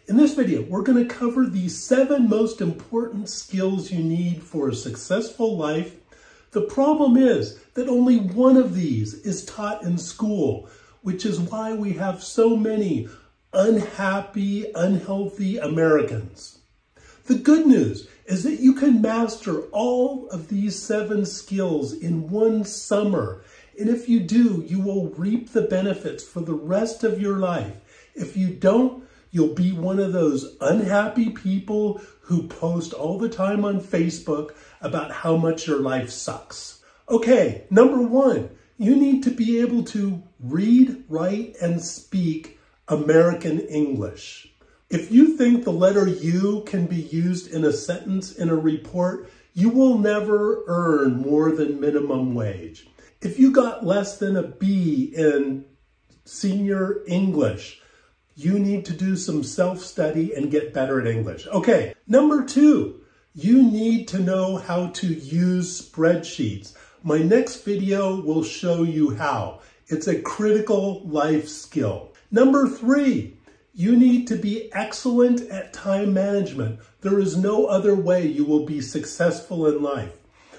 In this video, we're going to cover the 7 most important skills you need for a successful life. The problem is that only one of these is taught in school, which is why we have so many unhappy, unhealthy Americans. The good news is that you can master all of these 7 skills in one summer. And if you do, you will reap the benefits for the rest of your life. If you don't, you'll be one of those unhappy people who post all the time on Facebook about how much your life sucks. Okay, number 1, you need to be able to read, write, and speak American English. If you think the letter U can be used in a sentence in a report, you will never earn more than minimum wage. If you got less than a B in senior English, you need to do some self-study and get better at English. Okay, number 2, you need to know how to use spreadsheets. My next video will show you how. It's a critical life skill. Number 3, you need to be excellent at time management. There is no other way you will be successful in life.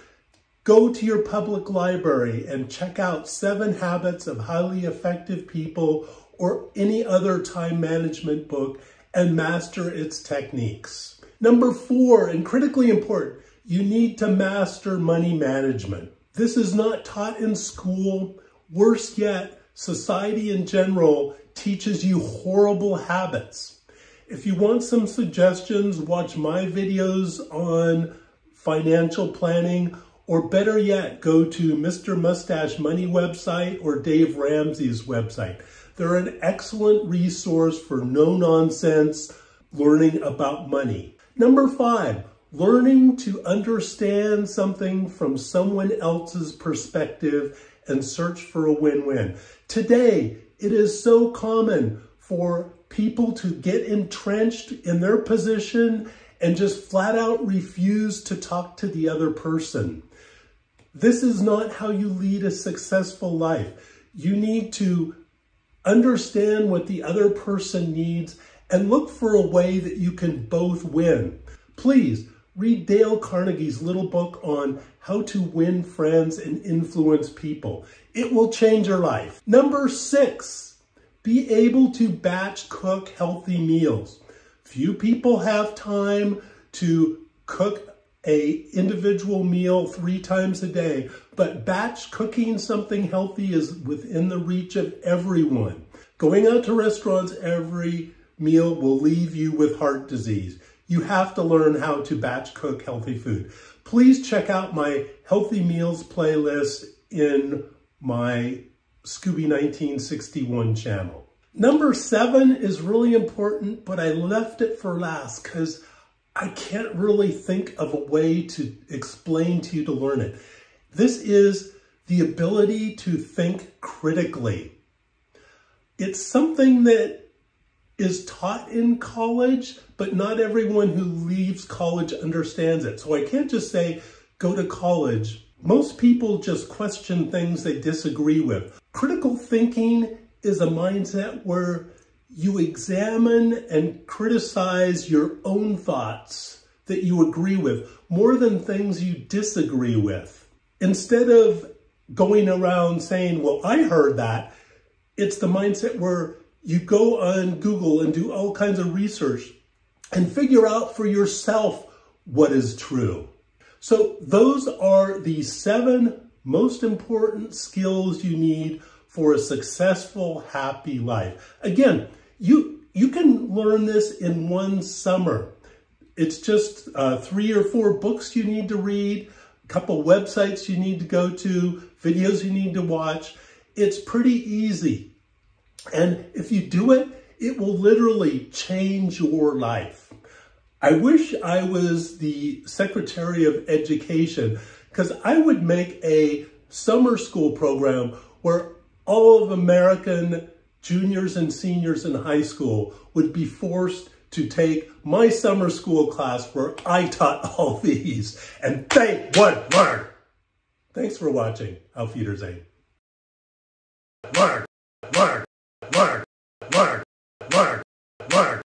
Go to your public library and check out 7 Habits of Highly Effective People or any other time management book and master its techniques. Number 4, and critically important, you need to master money management. This is not taught in school. Worse yet, society in general teaches you horrible habits. If you want some suggestions, watch my videos on financial planning, or better yet, go to Mr. Mustache Money website or Dave Ramsey's website. They're an excellent resource for no-nonsense learning about money. Number 5, learning to understand something from someone else's perspective and search for a win-win. Today, it is so common for people to get entrenched in their position and just flat out refuse to talk to the other person. This is not how you lead a successful life. You need to understand what the other person needs and look for a way that you can both win. Please read Dale Carnegie's little book on how to win friends and influence people. It will change your life. Number 6, be able to batch cook healthy meals. Few people have time to cook an individual meal 3 times a day, but batch cooking something healthy is within the reach of everyone. Going out to restaurants every meal will leave you with heart disease. You have to learn how to batch cook healthy food. Please check out my healthy meals playlist in my Scooby 1961 channel. Number 7 is really important, but I left it for last because I can't really think of a way to explain to you to learn it. This is the ability to think critically. It's something that is taught in college, but not everyone who leaves college understands it. So I can't just say, go to college. Most people just question things they disagree with. Critical thinking is a mindset where you examine and criticize your own thoughts that you agree with more than things you disagree with. Instead of going around saying, well, I heard that, it's the mindset where you go on Google and do all kinds of research and figure out for yourself what is true. So those are the 7 most important skills you need for a successful, happy life. Again, you can learn this in one summer. It's just 3 or 4 books you need to read, a couple websites you need to go to, videos you need to watch. It's pretty easy. And if you do it, it will literally change your life. I wish I was the Secretary of Education, because I would make a summer school program where all of American juniors and seniors in high school would be forced to take my summer school class where I taught all these, and they would learn. Thanks for watching. Auf Wiedersehen. Learn, learn, learn, learn, learn, learn.